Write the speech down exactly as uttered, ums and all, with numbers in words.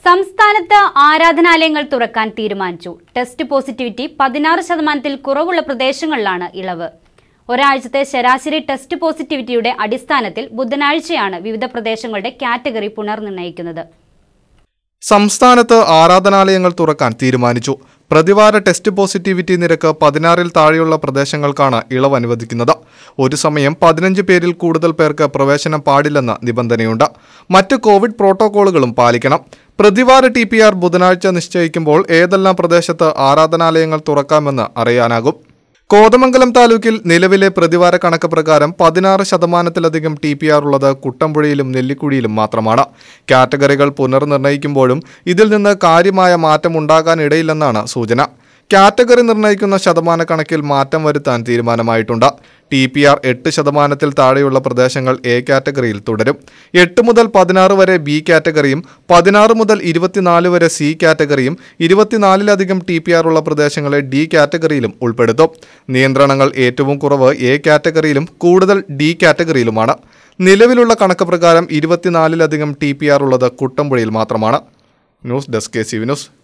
സംസ്ഥാനത്ത് ആരാധനാലയങ്ങൾ തുറക്കാൻ തീരുമാനിച്ചു. ടെസ്റ്റ് പോസിറ്റിവിറ്റി പതിനാറ് ശതമാനത്തിൽ കുറവുള്ള പ്രദേശങ്ങളിലാണ് ഇളവ്. ഒരാഴ്ചത്തെ ശരാശരി ടെസ്റ്റ് പോസിറ്റിവിറ്റിയുടെ അടിസ്ഥാനത്തിൽ ബുധനാഴ്ചയാണ് വിവിധ പ്രദേശങ്ങളുടെ കാറ്റഗറി പുനർനിർണയിക്കുന്നത്. സംസ്ഥാനത്ത് ആരാധനാലയങ്ങൾ തുറക്കാൻ തീരുമാനിച്ചു. പ്രതിവാര ടെസ്റ്റ് പോസിറ്റിവിറ്റി നിരക്ക് പതിനാറിൽ താഴെയുള്ള പ്രദേശങ്ങൾക്കാണ് ഇളവ് അനുവദിക്കുന്നത്. ഒരു സമയം പതിനഞ്ച് പേരിൽ കൂടുതൽ പേർക്ക് പ്രവേശനം പാടില്ലെന്ന നിബന്ധനയുണ്ട്. മറ്റ് കോവിഡ് പ്രോട്ടോകോളുകളും പാലിക്കണം. പ്രതിവാര ടി പി ആർ ബുധനാഴ്ച നിശ്ചയിക്കുമ്പോൾ ഏതെല്ലാം പ്രദേശത്ത് ആരാധനാലയങ്ങൾ തുറക്കാമെന്ന് അറിയാനാകും. കോതമംഗലം താലൂക്കിൽ നിലവിലെ പ്രതിവാര കണക്ക് പ്രകാരം പതിനാറ് ശതമാനത്തിലധികം ടി പി ആർ ഉള്ളത് കുട്ടമ്പുഴയിലും നെല്ലിക്കുഴിയിലും മാത്രമാണ്. കാറ്റഗറികൾ പുനർനിർണയിക്കുമ്പോഴും ഇതിൽ നിന്ന് കാര്യമായ മാറ്റമുണ്ടാകാനിടയില്ലെന്നാണ് സൂചന. കാറ്റഗറി നിർണ്ണയിക്കുന്ന ശതമാന കണക്കിൽ മാറ്റം വരുത്താൻ തീരുമാനമായിട്ടുണ്ട്. ടി പി ആർ എട്ട് ശതമാനത്തിൽ താഴെയുള്ള പ്രദേശങ്ങൾ എ കാറ്റഗറിയിൽ തുടരും. എട്ട് മുതൽ പതിനാറ് വരെ ബി കാറ്റഗറിയും പതിനാറ് മുതൽ ഇരുപത്തിനാല് വരെ സി കാറ്റഗറിയും ഇരുപത്തിനാലിലധികം ടി പി ആർ ഉള്ള പ്രദേശങ്ങളെ ഡി കാറ്റഗറിയിലും ഉൾപ്പെടുത്തും. നിയന്ത്രണങ്ങൾ ഏറ്റവും കുറവ് എ കാറ്റഗറിയിലും കൂടുതൽ ഡി കാറ്റഗറിയിലുമാണ്. നിലവിലുള്ള കണക്ക് പ്രകാരം ഇരുപത്തിനാലിലധികം ടി പി ആർ ഉള്ളത് കുട്ടമ്പുഴയിൽ മാത്രമാണ്. News desk K C V news.